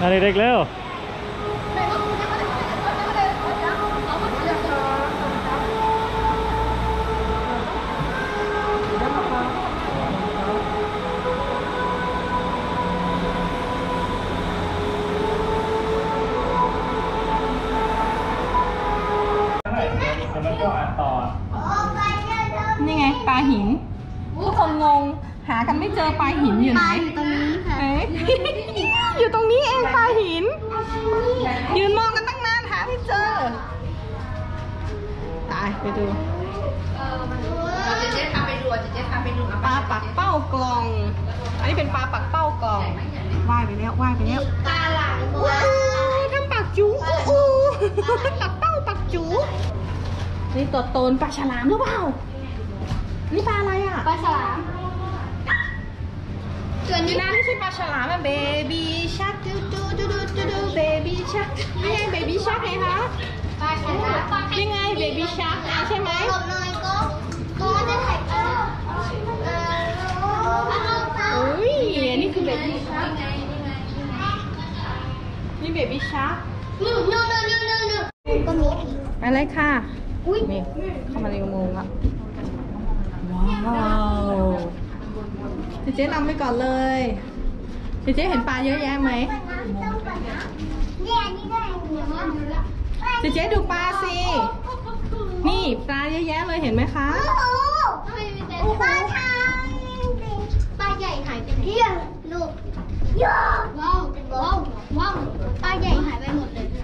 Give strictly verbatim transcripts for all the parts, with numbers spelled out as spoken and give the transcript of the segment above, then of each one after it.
เด็กๆเร็วนี่ไงปลาหินทุกคนงงหากันไม่เจอปลาหินอยู่ไหนอยู่ตรงนี้ค่ะอยู่ตรงนี้เองปลาหินยืนมองกันตั้งนานหาไม่เจอตายไปดูเจ๊เจ๊พาไปดูเจ๊เจ๊พาไปดูปลาปักเป้ากล่องอันนี้เป็นปลาปักเป้ากล่องว่ายไปแล้วว่ายไปแล้วปลาหลังตัวทำปากจูโอ้โหปักเป้าปักจูนี่ตัวโตนปลาฉลามหรือเปล่านี่ปลาอะไรอ่ะปลาฉลามตัวนี้นะไม่ใช่ปลาฉลามอะเบบี้ชักดูดูดูดูดูดูเบบี้ชักนี่ไงเบบี้ชักไงคะปลาฉลามนี่ไงเบบี้ชักใช่ไหมหลบหน่อยก็ก็จะถ่ายเออเอออุ้ยนี่คือเบบี้ชักนี่เบบี้ชักนู่นนู่นนู่นนู่นนู่นก็มีไปเลยค่ะอุ้ยนี่เข้ามาในอุโมงค์ละว้าวเจ๊เจ๊นำไปก่อนเลยเจ๊เจ๊เห็นปลาเยอะแยะไหมเจ๊เจ๊ดูปลาสินี่ปลาเยอะแยะเลยเห็นไหมคะโอ้โหปลาทางปลาใหญ่หายไปไหนลูกว้าวว้าวว้าวปลาใหญ่หายไปหมดเลย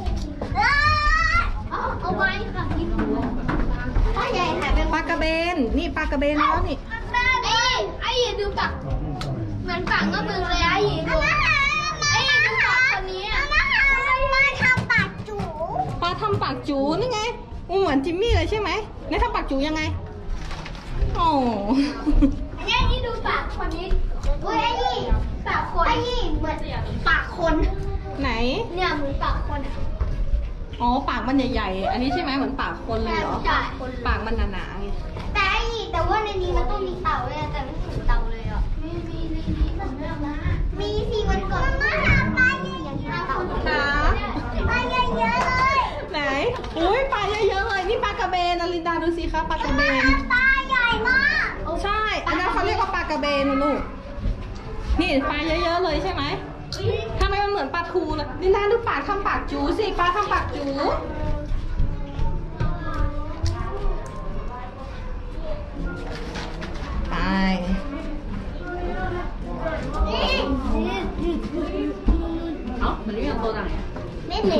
เอาไว้ค่ะปลาใหญ่หายไปปลากระเบนนี่ปลากระเบนแล้วนี่ไอ้ไอ้ดูปากเหมือนปากก็มึงเลยไอ้ดูไอ้ดูปากคนนี้อ่ะมาทำปากจูปลาทำปากจูนี่ไงเหมือนจิมมี่เลยใช่ไหมนี่ทำปากจูยังไงโอ้ไอ้นี่ดูปากคนนี้เฮ้ยไอ้นี่ปากคนไอ้นี่เหมือนปากคนไหนเนี่ยเหมือนปากคนอ๋อปากมันใหญ่ๆอันนี้ใช่ไหมเหมือนปากคนเลยเหรอปากมันหนาๆไงแต่ไอ้แต่ว่าในนี้มันต้องมีเต่าเลยแต่ไม่ถึงเต่าเลยอ่ะมีมีมีมีมันเรื่องนะมีสิมันก่อนมาหาปลาเยอะอย่างนี้เต่าค่ะปลาเยอะเยอะเลยไหนอุ้ยปลาเยอะๆเลยนี่ปลากระเบนอลินดาดูสิคะปลากระเบนปลาใหญ่มากใช่อันนั้นเขาเรียกว่าปลากระเบนลูกนี่ปลาเยอะๆเลยใช่ไหมทำไมมันเหมือนปลาทูเลยลินดาดูปากทำปากจูสิปลาทำปากจูไปเอ้ามันไม่ยอมโตไหนไม่เลย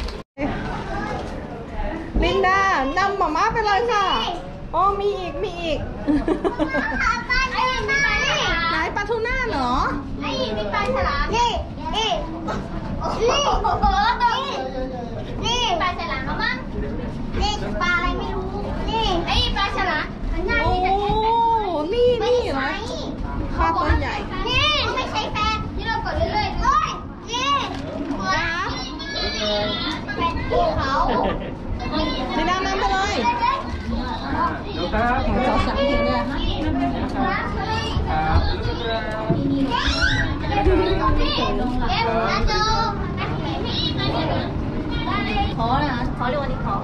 ลินดานำหม่าม้าไปเลยค่ะโอ้มีอีกมีอีกปลาไอ้นี่ปลาไหนปลาทูน่าเหรอไอ้นี่ปลาฉลามนี่นี่นี่นี่ปลาฉลามมั้งนี่ปลาอะไรไม่รู้นี่ไอ้ปลาฉลามโอ้นี่นี่เหรอปลาตัวใหญ่นี่ไม่ใช่แฟนนี่เรากดเรื่อยๆด้วยนี่แฟนเขาลินดานำไปเลยดูครับของเจ้าสามเดือนเนี่ยขอนะขอเรียกว่านี่ขอ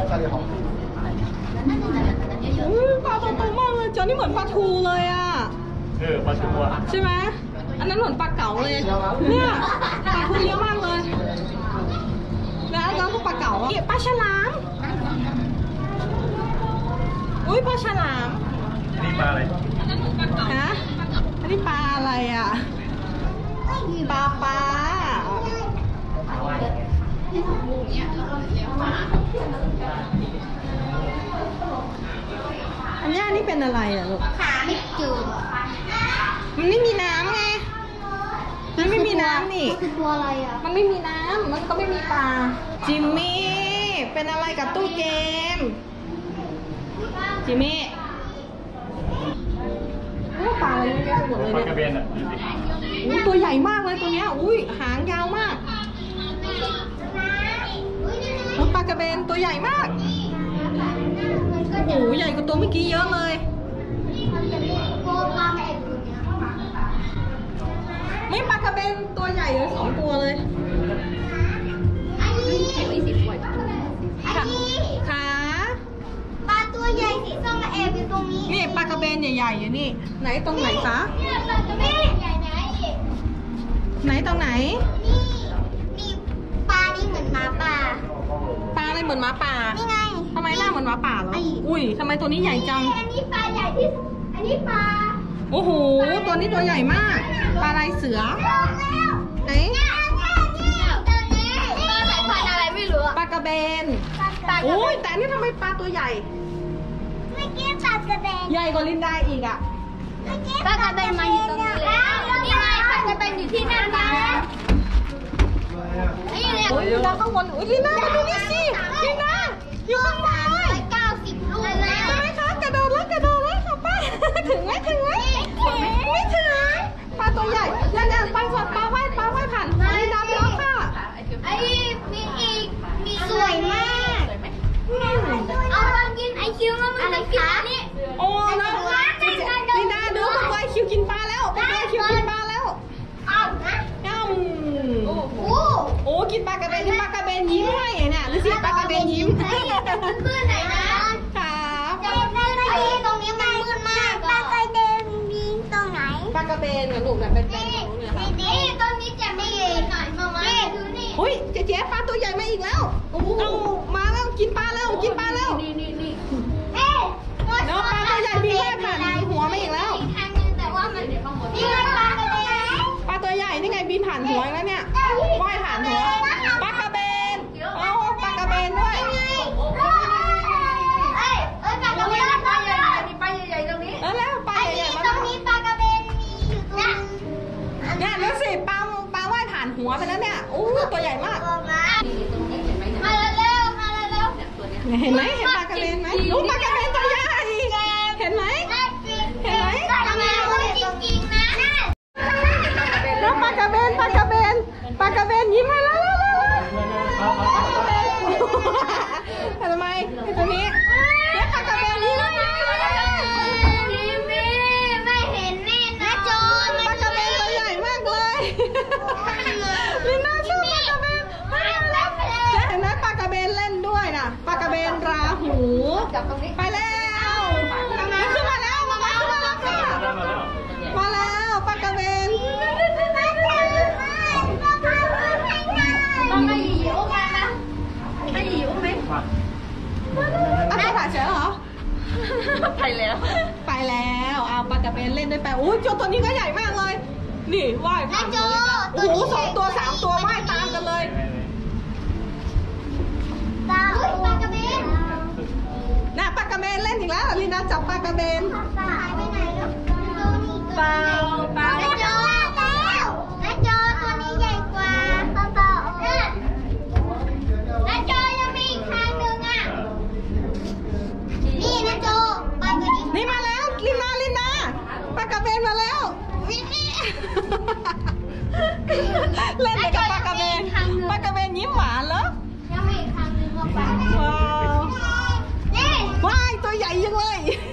ปลาตัวโตมากเลยจอนี่เหมือนปลาทูเลยอ่ะเออปลาทูอ่ะใช่ไหมอันนั้นเหมือนปลาเก๋าเลยเนี่ยปลาทูเยอะมากเลยแล้วอันนั้นก็ปลาเก๋าอ่ะปลาฉลามอุ้ยปลาฉลามนี่ปลาอะไรฮะอันนี้ปลาอะไรอ่ะปลาปลาอันนี้อันนี้เป็นอะไรอ่ะลูกขาไม่จืดมันไม่มีน้ำไงมันไม่มีน้ำนี่มันคือตัวอะไรอ่ะมันไม่มีน้ำมันก็ไม่มีปลาจิมมี่เป็นอะไรกับตู้เกมจิมมี่ปลาอะไรเยอะแยะหมดเลยเนี่ยปลากระเบนอ่ะดูสิตัวใหญ่มากเลยตัวเนี้ยอุ้ยหางยาวมากปลากระเบนตัวใหญ่มากโอ้โหใหญ่กว่าตัวเมื่อกี้เยอะเลยไม่นี่ปลากระเบนตัวใหญ่เลยสองตัวเลยอันนี้อันนี้ขาปลาตัวใหญ่สีส้มมาแอบอยู่ตรงนี้นี่ปลากระเบนใหญ่ๆอยู่นี่ ไหนตรงไหนคะเนี่ยปลากระเบนใหญ่ไหนไหนตรงไหนนี่มีปลานี่เหมือนหมาป่าปลาอะไรเหมือนหมาป่านี่ไงทำไมหน้าเหมือนหมาป่าเหรอไอ้อุ้ยทำไมตัวนี้ใหญ่จังอันนี้ปลาใหญ่ที่สุดอันนี้ปลาโอ้โห ตัวนี้ตัวใหญ่มาก ปลาลายเสือ ไหนเนี่ยเนี่ยตัวนี้ปลาสายพันธุ์อะไรไม่รู้อะปลากระเบนปลากระโอ้เบยนแต่นี่ทำไมปลาตัวใหญ่เมื่อกี้ปลากระเบนใหญ่กว่าลินดาอีกอ่ะปลากระเบนมาอยู่ตรงนี้นี่ไงปลากระเบนอยู่ที่นั่นนะนี่ไงโอ้ยลินดาข้างบนอุ้ยลินดามาดูนี่สิลินดาอยู่ข้างบนเลยเก้าสิบลูกใช่ไหมคะกระโดดแล้วกระโดดแล้วค่ะป้า ถึงไหมถึงไหมไม่ถึงปลาตัวใหญ่นั่นๆปลาสดปลาว่ายปลาว่ายผ่านลินดาไปแล้วค่ะไอ้มีอีกมีสวยมากเอาลองกินไอคิวแล้วมันจะกินอันนี้โอ้นะลินดาดูปลาว่ายคิวกินปลาแล้วปลาว่ายคิวกินปลาแล้วเอานะย่โอ้ำโหโอ้กินปลากระเบนปลากระเบนยิ้มให้เนี่ยดูสิปลากระเบนยิ้มเพื่อนไหนนะครับไอ้ตรงนี้มันมืดมากปลากระเบนยิงตรงไหนปลากระเบนกับลูกเนี่ยเป็นเป็นนี่ของเนี่ยค่ะนี่ตรงนี้จะไม่เย็นหน่อยมามาดูนี่อุ้ยเจ๊เจ๊ปลาตัวใหญ่มาอีกแล้วเอามาแล้วกินปลาแล้วกินปลาแล้วนี่นี่นี่เอ๊ะเดี๋ยวปลาตัวใหญ่บินไล่ผ่านหัวมาอีกแล้วทางนึงแต่ว่ามันนี่ไงปลากระเบนปลาตัวใหญ่นี่ไงบินผ่านหัวแล้วเนี่ยว่ายผ่านหัวปลากระเบนเอาปลากระเบนด้วยเอ้ยเอ้ยปลากระเบนปลาใหญ่มีปลาใหญ่ๆตรงนี้แล้วแล้วปลาไอ้ใหญ่นี่ๆมาตรงนี้ปลากระเบนมีอยู่ตรงนี้เนี่ยแล้วสิปลาปลาว่ายผ่านหัวไปแล้วเนี่ยโอ้ตัวใหญ่มากมาเร็วมาเร็วเห็นไหมเห็นปลากระเบนไหมรู้ปลากระเบนตัวใหญ่เห็นไหม เห็นไหมทำไมมันจริงๆนะแล้วปลากระเบนปลากระเบนปลากระเบนยิ้มให้แล้วแล้วแล้วทำไมไอ้ตัวนี้แล้วปลากระเบนยิ้มให้แล้วนี่ไม่เห็นแน่นะโจรปลากระเบนตัวใหญ่มากเลยลิน่าชอบปลากระเบนเห็นไหมปลากระเบนเล่นด้วยนะปลากระเบนราหูไปแล้วขึ้นมาแล้วมาแล้วมาแล้วค่ะมาแล้วปลากระเบนต้องให้หยีอุ้มมานะให้หยีอุ้มไหมอันนี้ผ่านเฉยเหรอไปแล้วไปแล้วเอาปลากระเบนเล่นด้วยไปโอ้ยโจตัวนี้ก็ใหญ่มากเลย นี่ว่ายผ่านหัวเลยโอ้โหสองตัวสามตัวว่ายตามกันเลยปลาปลากระเบนน่ะปลากระเบนเล่นอีกแล้วลินดาจับปลากระเบนปลาหายไปไหนแล้วเปล่าเปล่าแม่โจแล้วแม่โจตัวนี้ใหญ่กว่าปลาเปล่าแม่โจยังมีอีกทางหนึ่งอ่ะนี่แม่โจปลากระดิ่งนี่มาแล้วลินดาลินดาปลากระเบนมาแล้วนี่เล่นกับปลากระเบนปลากระเบนยิ้มหวานเหรอยังมีอีกทางหนึ่งมาปลาว้าวนี่ว้ายตัวใหญ่ยังเลย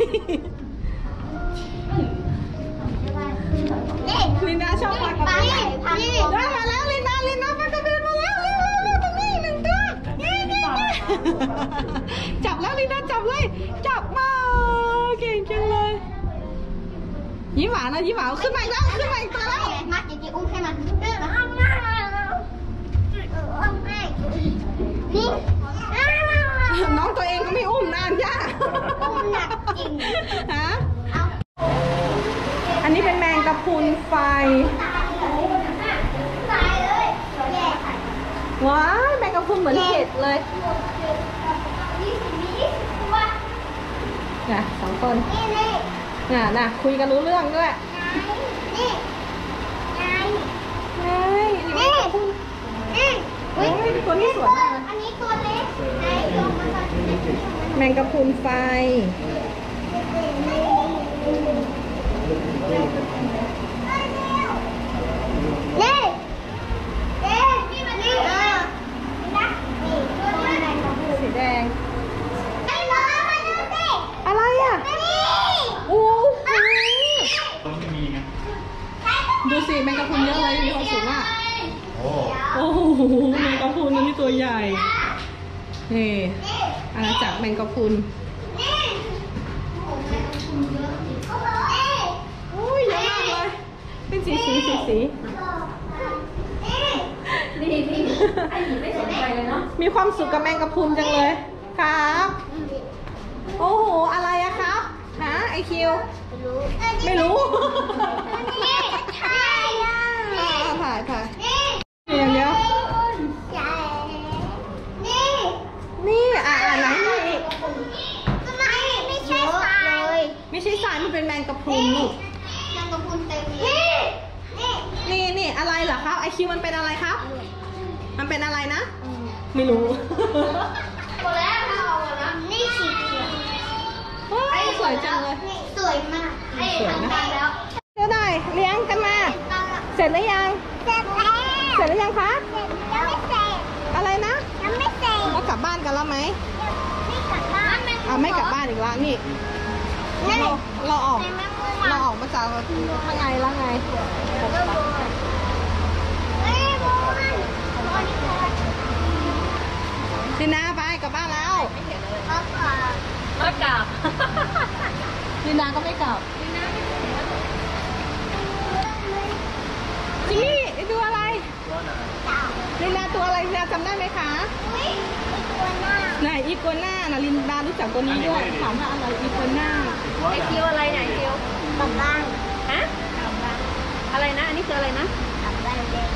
นี่ลินดาชอบปลากระเบนนี่นี่ได้มาแล้วลินดาลินดาปลากระเบนมาแล้วเร็วเร็วเร็วตรงนี้หนึ่งตัวนี่นี่นี่จับแล้วลินดาจับเลยจับมาเก่งจังเลยยิ้มหวานนะยิ้มหวานขึ้นมาอีกแล้วขึ้นมาอีกตัวแล้วมาจริงๆอุ้มให้มันอุ้มให้นี่น้องตัวเองก็ไม่อุ้มนานย่าอุ้มหนักจริงฮะเอาอันนี้เป็นแมงกะพรุนไฟตายเลยแย่ว้ายแมงกะพรุนเหมือนเห็ดเลยนี่สินี่ตัวน่ะสองคนนี่นี่น่ะน่ะคุยกันรู้เรื่องด้วยนี่ไงเฮ้ยนี่นี่โอ้ยตัวนี้สวยมากเลยอันนี้ตัวเล็กไหนลงมาก่อนแมงกะพรุนไฟนี่เอ๊ะนี่มันนี่เออนะนี่ตัวนี้อะไรของคุณสีแดงไอ้น้องมาดูสิอะไรอ่ะนี่โอ้โหต้องมีไงดูสิแมงกะพรุนเยอะเลยโหแมงกะพรุนนี่ตัวใหญ่นี่อาณาจักรแมงกะพรุนโอ้ยเยอะมากเลยเป็นสีสีสีสีนี่นี่ไอ้หนูไม่สนใจเลยเนาะมีความสุขกับแมงกะพรุนจังเลยครับโอ้โหอะไรอะครับฮะไอคิวไม่รู้นี่ถ่ายอ่ะถ่ายถ่ายนี่อย่างเดียวใช่นี่นี่อ่ะอ่ะไหนนี่อีกทำไมไม่ใช่ทรายไม่ใช่ทรายมันเป็นแมงกะพรุนลูกแมงกะพรุนเต็มเลยนี่นี่นี่อะไรเหรอครับไอคิวมันเป็นอะไรครับ มันเป็นอะไรนะ ไม่รู้หมดแล้วค่ะเอาหมดแล้วนี่สีเขียวว้าวสวยจังเลยสวยมากไอ้ทำได้แล้วเดี๋ยวหน่อยเลี้ยงกันมา เสร็จหรือยังเสร็จแล้วเสร็จหรือยังคะยังไม่เสร็จอะไรนะยังไม่เสร็จเรากลับบ้านกันแล้วไหมไม่กลับบ้านอ่ะไม่กลับบ้านอีกแล้วนี่เราเราออก เราออกมาจากข้างในแล้วไงเฮ้ยบอลบอลนี่ค่ะดินาไปกลับบ้านแล้วก็กลับไม่กลับดินาก็ไม่กลับจิมมี่ดูอะไรว่าไหนลินดาตัวอะไรลินดาจำได้ไหมคะอุ้ยตัวหน้าไหนอีกัวน่านะลินดารู้จักตัวนี้ด้วยถามว่าอะไรอีกัวน่าว่าไอไหนคิวอะไรเนี่ยไอคิวกลับบ้านฮะกลับบ้านอะไรนะ อันนี้คืออะไรนะกลับบ้านเลย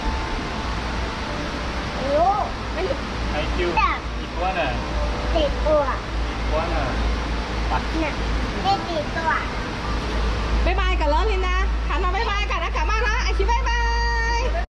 รู้ไม่รู้ไอคิวอีกว่าไหนติดตัวว่าไหนปัดเนี่ยได้ติดตัวบ๊ายบายกันแล้วลินดา